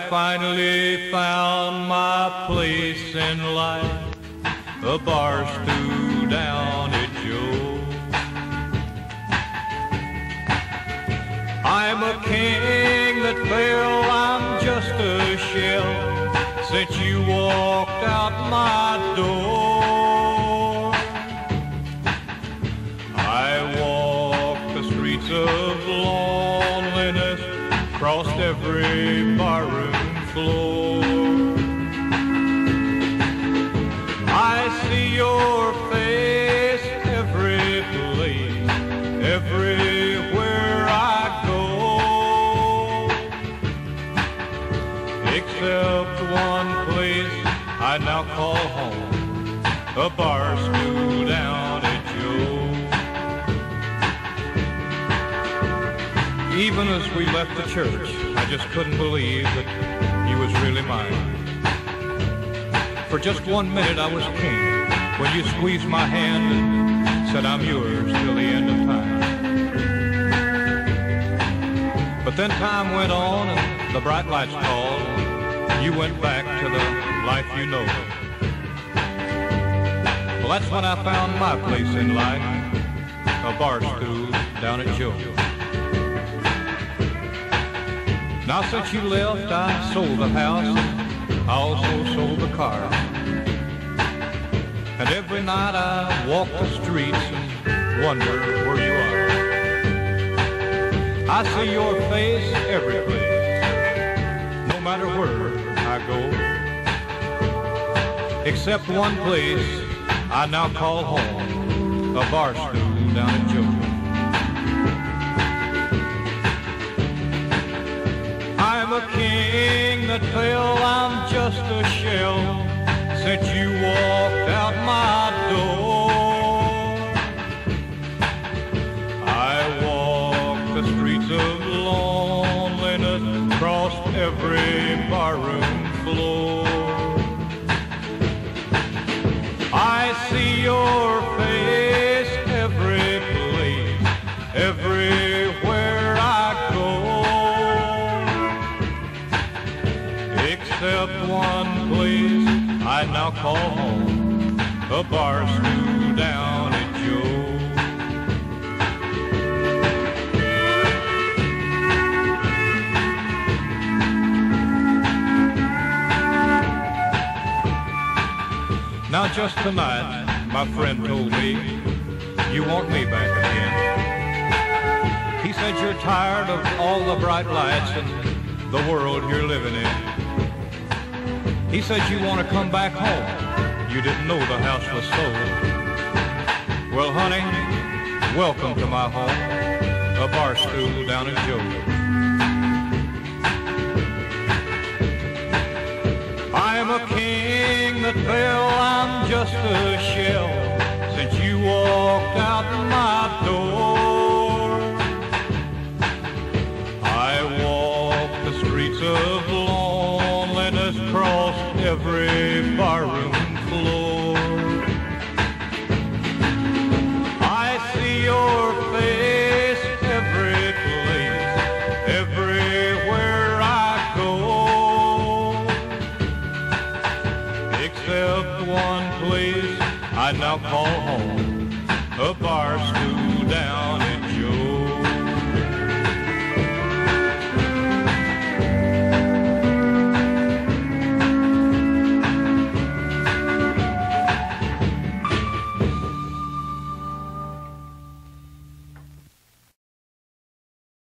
finally found my place in life, a barstool down at Joe's. I'm a king that fell, I'm just a shell since you walked out my door. I walked the streets of loneliness, crossed every barroom floor. I see your face every place, everywhere I go, except one place I now call home, a barstool down at Joe's. Even as we left the church, I just couldn't believe that he was really mine. For just 1 minute I was king, when you squeezed my hand and said I'm yours till the end of time. But then time went on and the bright lights called, and you went back to the life you know. Well, that's when I found my place in life, a barstool down at Joe's. Now since you left, I sold the house, I also sold the car. And every night I walk the streets and wonder where you are. I see your face every place, no matter where I go, except one place I now call home, a barstool down at Joe's. I'm a king that fell, I'm just a shell since you walked out my door. I walked the streets of loneliness, crossed every barroom floor. I see your face every place, everywhere I go, except one place I now call home, a barstool down at Joe's. Now just tonight, my friend told me, you want me back again. He said you're tired of all the bright lights and the world you're living in. He said you want to come back home, you didn't know the house was sold. Well honey, welcome to my home, a barstool down at Joe's. I'm a king that fell, I'm just a shell since you walked out my door. I walked the streets of loneliness, crossed every barroom floor. I see your face every place, everywhere I go, except one place I now call home, a barstool